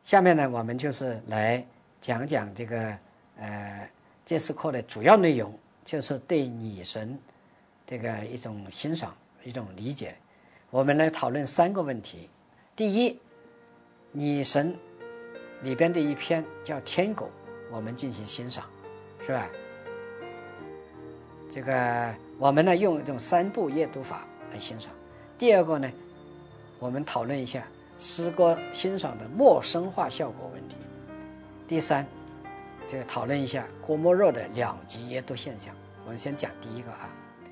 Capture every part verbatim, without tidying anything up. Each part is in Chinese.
下面呢，我们就是来讲讲这个呃这次课的主要内容，就是对女神这个一种欣赏、一种理解。我们来讨论三个问题。第一，女神里边的一篇叫《天狗》，我们进行欣赏，是吧？这个我们呢用一种三步阅读法来欣赏。第二个呢，我们讨论一下诗歌欣赏的陌生化效果问题。第三，这个讨论一下郭沫若的两极阅读现象。我们先讲第一个啊。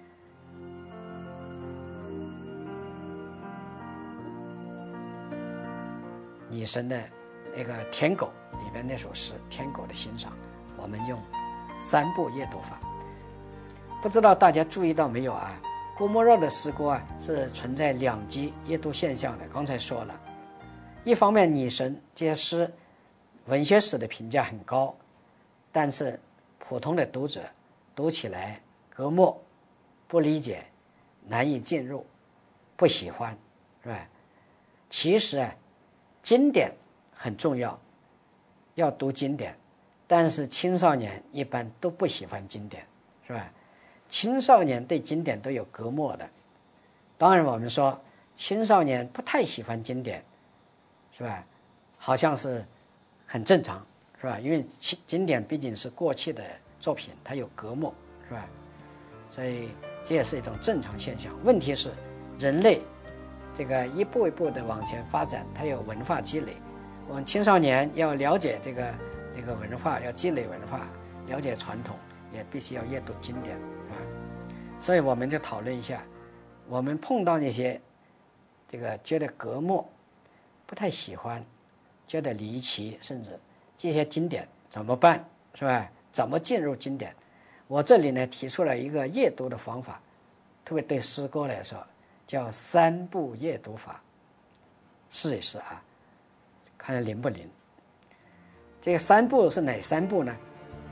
女神的那个《天狗》里面那首诗《天狗》的欣赏，我们用三步阅读法。不知道大家注意到没有啊？郭沫若的诗歌啊是存在两极阅读现象的。刚才说了，一方面女神这些诗文学史的评价很高，但是普通的读者读起来隔膜、不理解、难以进入、不喜欢，是吧？其实啊，经典很重要，要读经典，但是青少年一般都不喜欢经典，是吧？青少年对经典都有隔膜的。当然我们说青少年不太喜欢经典，是吧？好像是很正常，是吧？因为经典毕竟是过去的作品，它有隔膜，是吧？所以这也是一种正常现象。问题是人类这个一步一步的往前发展，它有文化积累，我们青少年要了解这个这个文化，要积累文化，了解传统，也必须要阅读经典，是吧？所以我们就讨论一下，我们碰到那些这个觉得隔膜、不太喜欢、觉得离奇，甚至这些经典怎么办，是吧？怎么进入经典？我这里呢提出了一个阅读的方法，特别对诗歌来说，叫三步阅读法。试一试啊，看看灵不灵。这个三步是哪三步呢？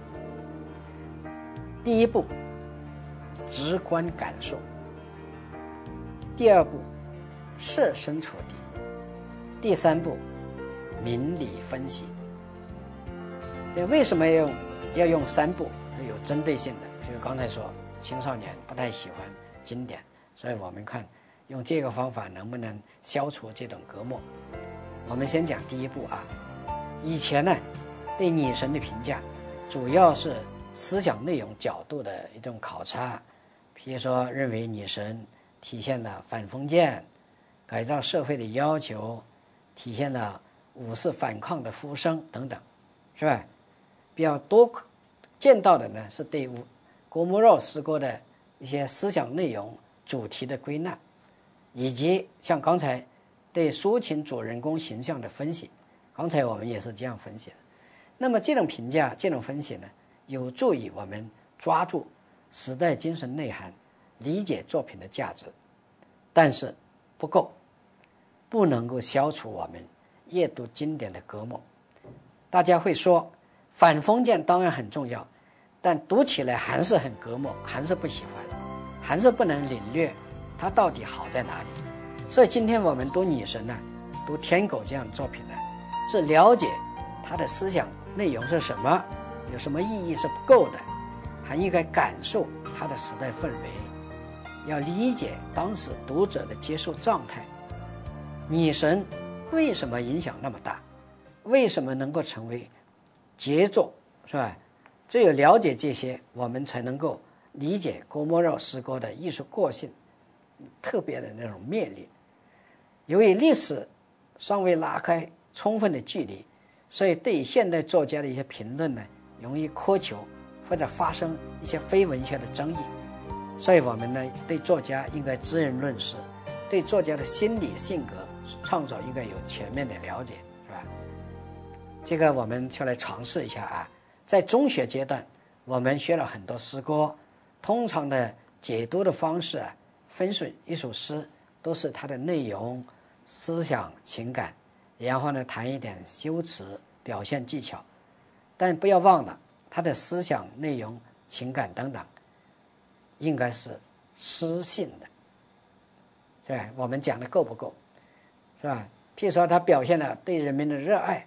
第一步，直观感受；第二步，设身处地；第三步，明理分析。为什么要用要用三步？有针对性的，比如刚才说青少年不太喜欢经典，所以我们看用这个方法能不能消除这种隔膜。我们先讲第一步啊。以前呢对女神的评价主要是思想内容角度的一种考察，比如说认为女神体现了反封建、改造社会的要求，体现了五四反抗的呼声等等，是吧？比较多见到的呢是对郭沫若诗歌的一些思想内容主题的归纳，以及像刚才对抒情主人公形象的分析，刚才我们也是这样分析的。那么这种评价、这种分析呢，有助于我们抓住时代精神内涵，理解作品的价值，但是不够，不能够消除我们阅读经典的隔膜。大家会说反封建当然很重要，但读起来还是很隔膜，还是不喜欢，还是不能领略它到底好在哪里。所以今天我们读女神呢，读《天狗》这样的作品呢，是了解它的思想内容是什么，有什么意义是不够的，还应该感受它的时代氛围，要理解当时读者的接受状态。女神为什么影响那么大？为什么能够成为杰作，是吧？只有了解这些，我们才能够理解郭沫若诗歌的艺术个性特别的那种魅力。由于历史尚未拉开充分的距离，所以对现代作家的一些评论呢，容易苛求或者发生一些非文学的争议。所以我们呢，对作家应该知人论事，对作家的心理性格创作应该有全面的了解，是吧？这个我们就来尝试一下啊。在中学阶段，我们学了很多诗歌，通常的解读的方式啊，分析一首诗都是它的内容、思想、情感，然后呢谈一点修辞、表现技巧。但不要忘了，它的思想、内容、情感等等，应该是诗性的，是吧？我们讲的够不够，是吧？譬如说，它表现了对人民的热爱，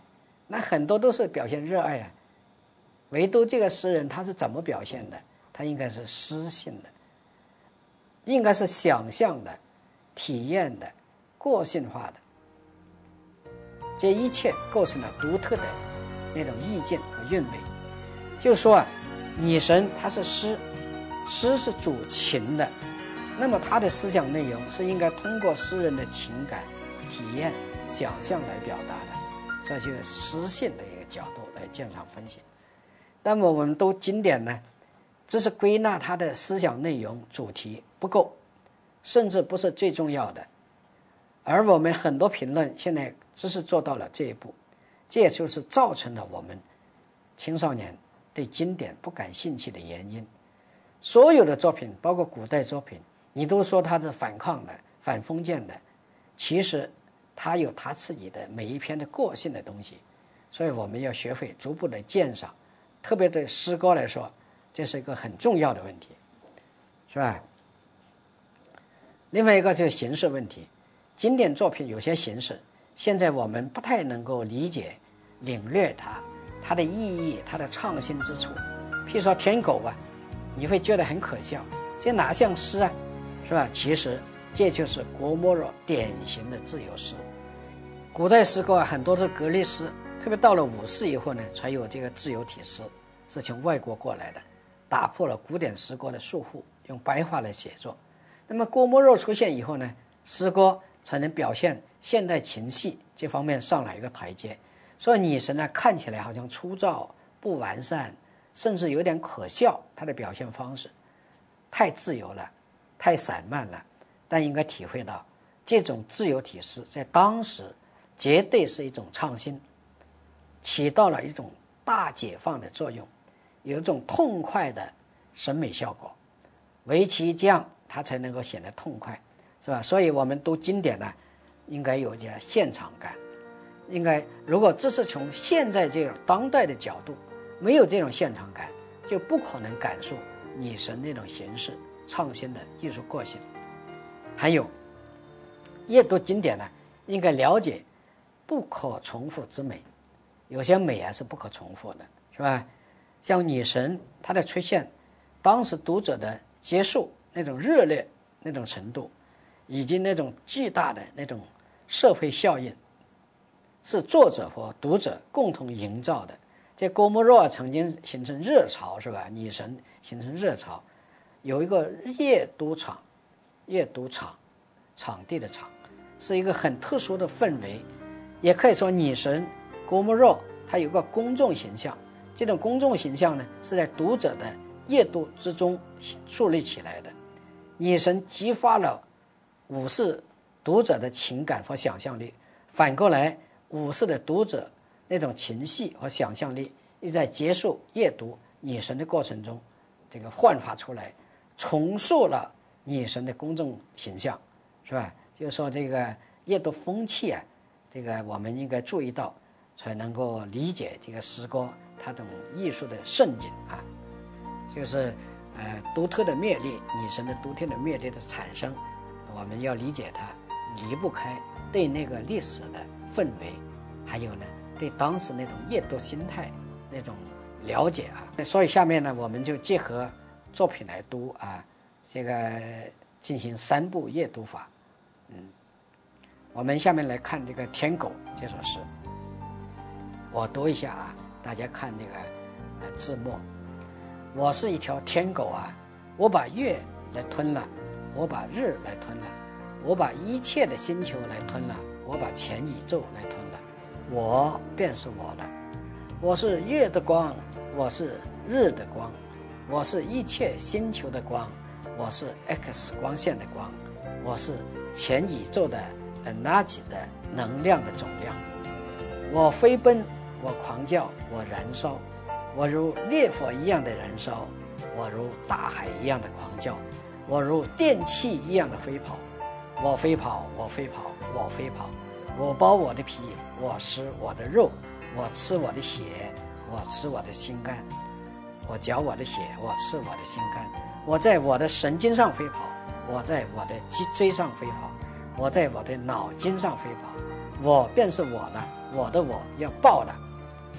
那很多都是表现热爱啊。唯独这个诗人他是怎么表现的？他应该是诗性的，应该是想象的、体验的、个性化的，这一切构成了独特的那种意境和韵味。就是说啊，女神她是诗，诗是主情的，那么她的思想内容是应该通过诗人的情感、体验、想象来表达的，所以就是诗性的一个角度来鉴赏分析。那么我们读经典呢，只是归纳它的思想内容主题不够，甚至不是最重要的。而我们很多评论现在只是做到了这一步，这也就是造成了我们青少年对经典不感兴趣的原因。所有的作品，包括古代作品，你都说它是反抗的、反封建的，其实它有它自己的每一篇的个性的东西。所以我们要学会逐步的鉴赏，特别对诗歌来说，这是一个很重要的问题，是吧？另外一个就是形式问题，经典作品有些形式，现在我们不太能够理解、领略它，它的意义、它的创新之处。譬如说舔狗啊，你会觉得很可笑，这哪像诗啊，是吧？其实这就是郭沫若典型的自由诗。古代诗歌啊，很多是格律诗，特别到了五世以后呢，才有这个自由体诗，是从外国过来的，打破了古典诗歌的束缚，用白话来写作。那么郭沫若出现以后呢，诗歌才能表现现代情绪这方面上来一个台阶。所以女神呢，看起来好像粗糙、不完善，甚至有点可笑，她的表现方式太自由了，太散漫了。但应该体会到，这种自由体诗在当时绝对是一种创新，起到了一种大解放的作用，有一种痛快的审美效果。唯其这样，它才能够显得痛快，是吧？所以我们读经典呢，应该有点现场感。应该如果只是从现在这种当代的角度，没有这种现场感，就不可能感受女神那种形式创新的艺术个性。还有阅读经典呢，应该了解不可重复之美，有些美啊是不可重复的，是吧？像女神她的出现，当时读者的接受那种热烈那种程度，以及那种巨大的那种社会效应，是作者和读者共同营造的。这郭沫若曾经形成热潮，是吧？女神形成热潮，有一个阅读场，阅读场，场地的场，是一个很特殊的氛围。也可以说女神郭沫若她有个公众形象，这种公众形象呢，是在读者的阅读之中树立起来的。女神激发了五世读者的情感和想象力，反过来五世的读者那种情绪和想象力也在接受阅读女神的过程中这个焕发出来，重塑了女神的公众形象，是吧？就是说这个阅读风气啊，这个我们应该注意到，才能够理解这个诗歌它这种艺术的盛景啊，就是呃独特的魅力，女神的独特的魅力的产生，我们要理解它，离不开对那个历史的氛围，还有呢对当时那种阅读心态那种了解啊。所以下面呢，我们就结合作品来读啊，这个进行三步阅读法。嗯，我们下面来看这个《舔狗》这首诗，我读一下啊，大家看这个呃字幕。我是一条舔狗啊，我把月来吞了，我把日来吞了，我把一切的星球来吞了，我把全宇宙来吞了，我便是我了。我是月的光，我是日的光，我是一切星球的光，我是 X 光线的光，我是全宇宙的垃圾的能量的总量。我飞奔，我狂叫，我燃烧，我如烈火一样的燃烧，我如大海一样的狂叫，我如电气一样的飞跑。我飞跑，我飞跑，我飞跑，我剥我的皮，我吃我的肉，我吃我的血，我吃我的心肝，我嚼我的血，我吃我的心肝。我在我的神经上飞跑，我在我的脊椎上飞跑，我在我的脑筋上飞跑。我便是我了，我的我要爆了，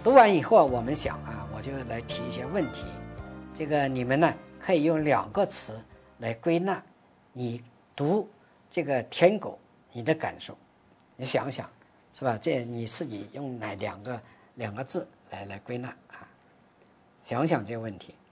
读完以后，我们想啊，我就来提一些问题。这个你们呢，可以用两个词来归纳你读这个天狗你的感受。你想想，是吧？这你自己用哪两个两个字来来归纳啊？想想这个问题。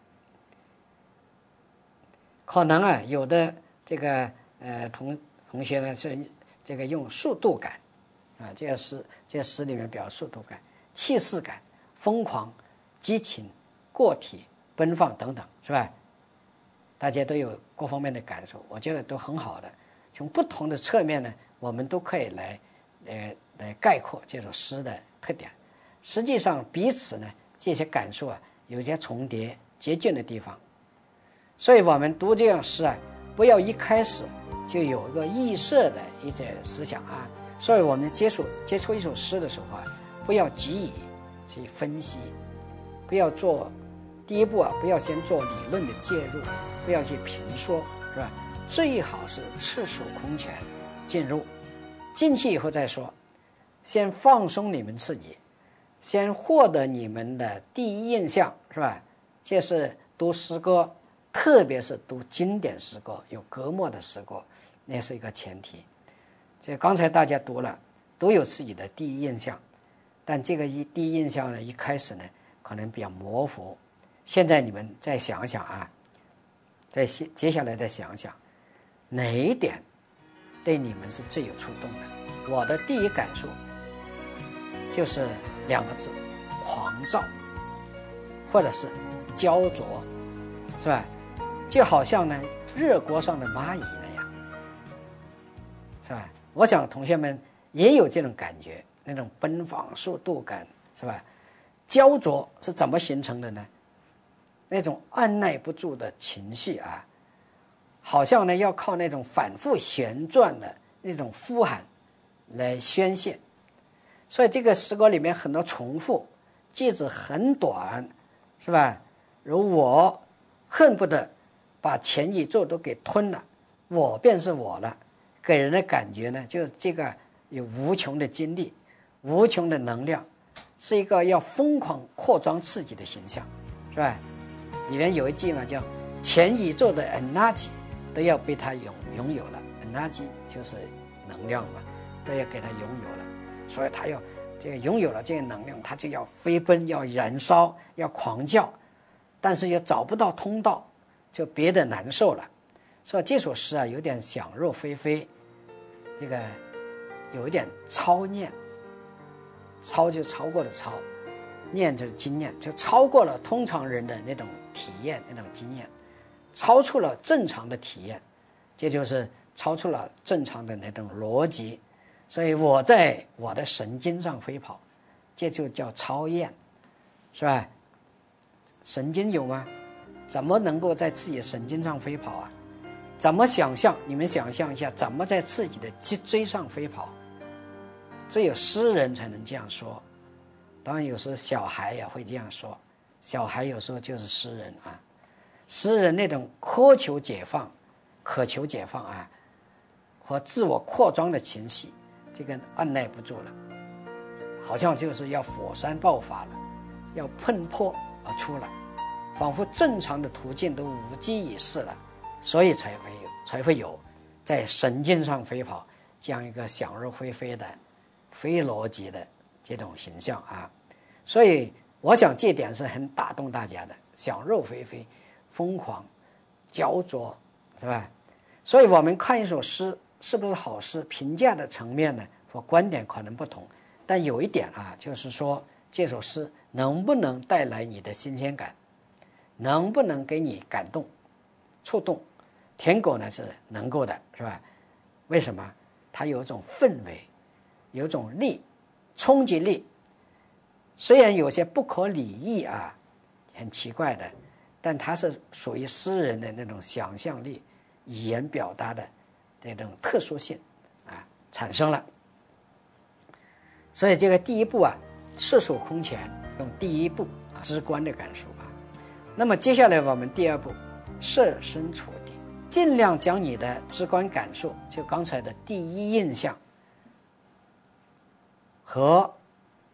可能啊，有的这个呃同同学呢是这个用速度感啊，这个诗这个诗里面表速度感、气势感、疯狂、激情、个体、奔放等等，是吧？大家都有各方面的感受，我觉得都很好的。从不同的侧面呢，我们都可以来呃来概括这首诗的特点。实际上彼此呢这些感受啊有些重叠接近的地方。所以我们读这样诗啊，不要一开始就有一个预设的一些思想啊。所以我们接触接触一首诗的时候啊，不要急于去分析，不要做第一步啊，不要先做理论的介入，不要去评说，是吧？最好是赤手空拳进入，进去以后再说，先放松你们自己，先获得你们的第一印象，是吧？这是读诗歌，特别是读经典诗歌，有隔膜的诗歌，那是一个前提。这刚才大家读了，都有自己的第一印象，但这个一第一印象呢，一开始呢可能比较模糊。现在你们再想想啊，再接下来再想想，哪一点对你们是最有触动的？我的第一感受就是两个字：狂躁，或者是焦灼，是吧？就好像呢热锅上的蚂蚁那样，是吧？我想同学们也有这种感觉，那种奔放速度感，是吧？焦灼是怎么形成的呢？那种按耐不住的情绪啊，好像呢要靠那种反复旋转的那种呼喊来宣泄。所以这个诗歌里面很多重复，句子很短，是吧？如我恨不得把全宇宙都给吞了，我便是我了，给人的感觉呢，就是这个有无穷的精力，无穷的能量，是一个要疯狂扩张自己的形象，是吧？里面有一句嘛，叫全宇宙的 energy 都要被他拥拥有了， energy 就是能量嘛，都要给他拥有了，所以他要这个拥有了这个能量，他就要飞奔，要燃烧，要狂叫，但是又找不到通道，就憋得难受了。所以这首诗啊，有点想入非非，这个有一点超念，超就超过了超，念就是经验，就超过了通常人的那种体验，那种经验，超出了正常的体验，这就是超出了正常的那种逻辑。所以我在我的神经上飞跑，这就叫超验，是吧？神经有吗？怎么能够在自己的神经上飞跑啊？怎么想象？你们想象一下，怎么在自己的脊椎上飞跑？只有诗人才能这样说。当然有时候小孩也会这样说，小孩有时候就是诗人啊。诗人那种苛求解放、渴求解放啊，和自我扩张的情绪，这个按耐不住了，好像就是要火山爆发了，要喷破而出了，仿佛正常的途径都无济于事了，所以才会有才会有在神经上飞跑这样一个想入非非的非逻辑的这种形象啊。所以我想这点是很打动大家的，想入非非、疯狂、焦灼，是吧？所以我们看一首诗是不是好诗，评价的层面呢和观点可能不同，但有一点啊，就是说这首诗能不能带来你的新鲜感，能不能给你感动、触动？舔狗呢是能够的，是吧？为什么？它有一种氛围，有一种力，冲击力。虽然有些不可理喻啊，很奇怪的，但它是属于诗人的那种想象力、语言表达的这种特殊性啊，产生了。所以这个第一步啊，赤手空拳，用第一步啊直观的感受啊。那么接下来我们第二步，设身处地，尽量将你的直观感受，就刚才的第一印象和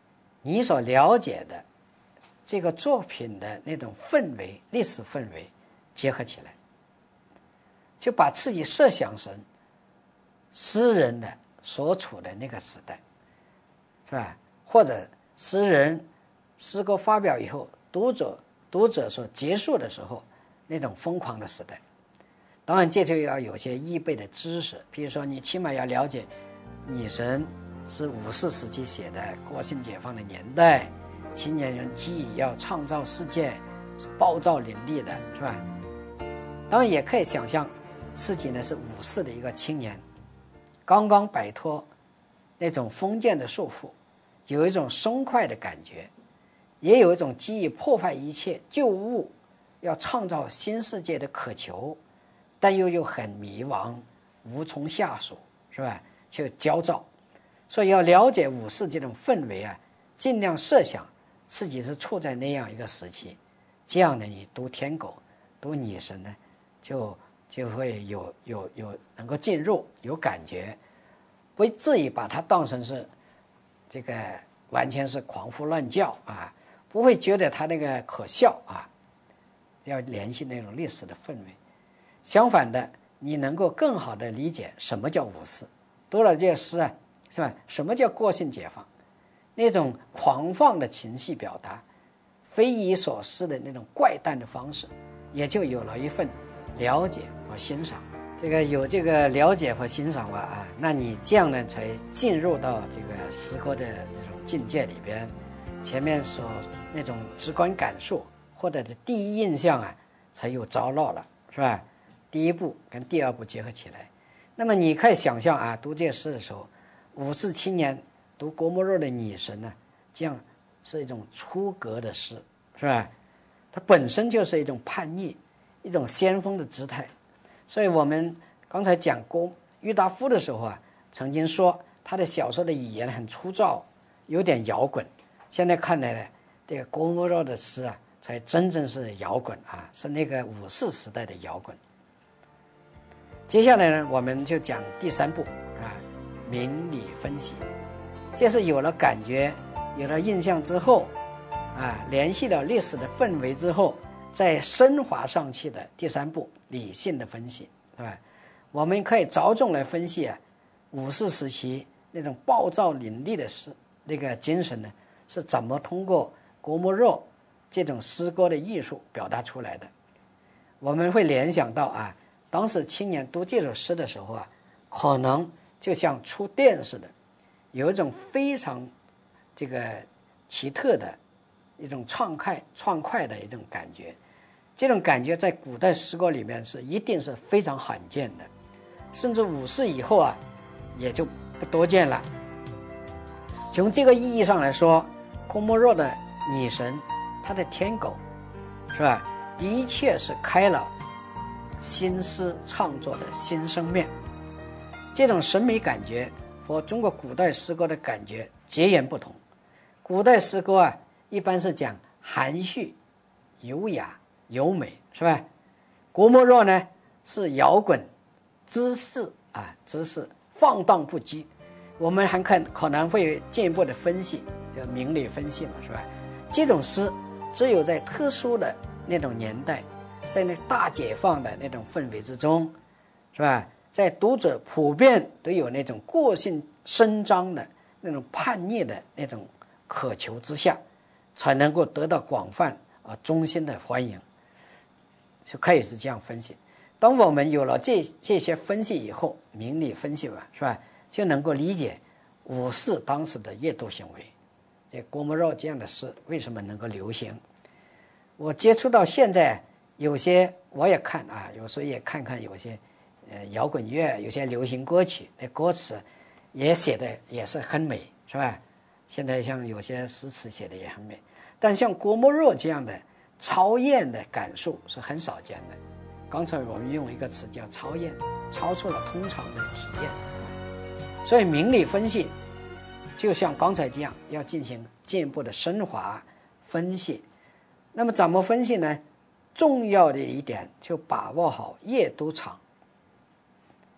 你所了解的这个作品的那种氛围、历史氛围结合起来，就把自己设想成诗人的所处的那个时代，是吧？或者诗人诗歌发表以后，读者读者所结束的时候那种疯狂的时代。当然这就要有些易背的知识，比如说你起码要了解女神是五四时期写的，国庆解放的年代，青年人记忆要创造世界，是暴躁凌厉的，是吧？当然也可以想象自己呢是五四的一个青年，刚刚摆脱那种封建的束缚，有一种松快的感觉，也有一种基于破坏一切旧物要创造新世界的渴求，但又又很迷茫，无从下手，是吧？就焦躁。所以要了解五四这种氛围啊，尽量设想自己是处在那样一个时期，这样呢，你读天狗、读女神呢，就就会有有有能够进入，有感觉，不至于把它当成是这个完全是狂呼乱叫啊，不会觉得它那个可笑啊。要联系那种历史的氛围。相反的，你能够更好的理解什么叫五四，读了这些诗啊，是吧？什么叫国庆解放？那种狂放的情绪表达，匪夷所思的那种怪诞的方式，也就有了一份了解和欣赏。这个有这个了解和欣赏吧啊，那你这样呢才进入到这个诗歌的这种境界里边。前面说那种直观感受或者的第一印象啊，才有着落了，是吧？第一步跟第二步结合起来，那么你可以想象啊，读这诗的时候，五四青年读郭沫若的女神呢，这样是一种出格的诗，是吧？它本身就是一种叛逆，一种先锋的姿态。所以我们刚才讲郭郁达夫的时候啊，曾经说他的小说的语言很粗糙，有点摇滚。现在看来呢，这个郭沫若的诗啊，才真正是摇滚啊，是那个五四时代的摇滚。接下来呢，我们就讲第三步啊，明理分析。这是有了感觉、有了印象之后啊，联系了历史的氛围之后，再升华上去的第三步，理性的分析，是吧？我们可以着重来分析啊，五四时期那种暴躁凌厉的诗那个精神呢，是怎么通过郭沫若这种诗歌的艺术表达出来的。我们会联想到啊，当时青年读这首诗的时候啊，可能就像触电似的，有一种非常这个奇特的一种畅快畅快的一种感觉。这种感觉在古代诗歌里面是一定是非常罕见的，甚至五四以后啊，也就不多见了。从这个意义上来说，郭沫若的女神，她的天狗，是吧？的确是开了新诗创作的新生面。这种审美感觉和中国古代诗歌的感觉截然不同。古代诗歌啊，一般是讲含蓄、优雅、优美，是吧？郭沫若呢是摇滚、姿势啊，姿势放荡不羁。我们还可可能会进一步的分析，叫明理分析嘛，是吧？这种诗只有在特殊的那种年代，在那大解放的那种氛围之中，是吧？在读者普遍都有那种个性伸张的那种叛逆的那种渴求之下，才能够得到广泛啊衷心的欢迎，就可以是这样分析。当我们有了这这些分析以后，明理分析吧，是吧？就能够理解五四当时的阅读行为。这郭沫若这样的诗为什么能够流行？我接触到现在，有些我也看啊，有时候也看看有些呃摇滚乐，有些流行歌曲，那歌词也写的也是很美，是吧？现在像有些诗词写的也很美，但像郭沫若这样的超验的感受是很少见的。刚才我们用一个词叫超验，超出了通常的体验。所以明理分析就像刚才这样，要进行进一步的升华分析。那么怎么分析呢？重要的一点就把握好阅读场，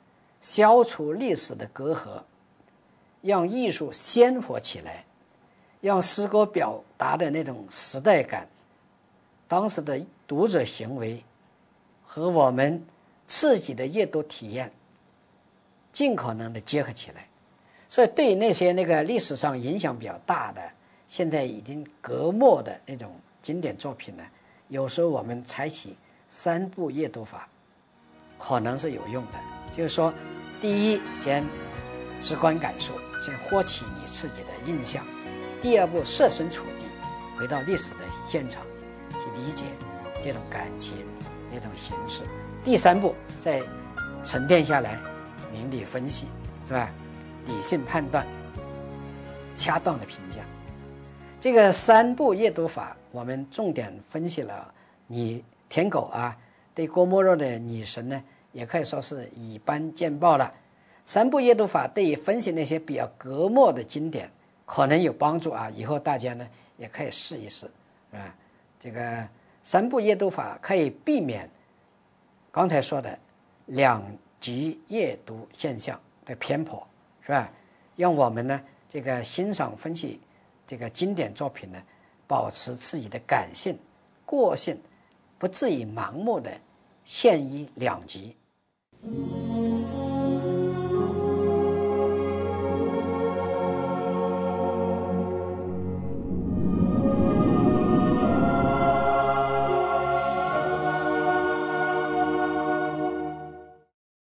消除历史的隔阂，让艺术鲜活起来， 让诗歌表达的那种时代感，当时的读者行为和我们自己的阅读体验尽可能的结合起来。所以对于那些那个历史上影响比较大的，现在已经隔没的那种经典作品呢，有时候我们采取三步阅读法可能是有用的。就是说，第一，先直观感受，先获取你自己的印象；第二步，设身处地，回到历史的现场去理解这种感情、这种形式；第三步，再沉淀下来，明理分析，是吧？理性判断，恰当的评价。这个三步阅读法，我们重点分析了你舔狗啊，对郭沫若的女神呢，也可以说是以般见报了。三步阅读法对于分析那些比较隔膜的经典可能有帮助啊，以后大家呢也可以试一试啊。这个三步阅读法可以避免刚才说的两极阅读现象的偏颇，是吧？让我们呢这个欣赏分析这个经典作品呢，保持自己的感性、个性，不至于盲目的陷于两极。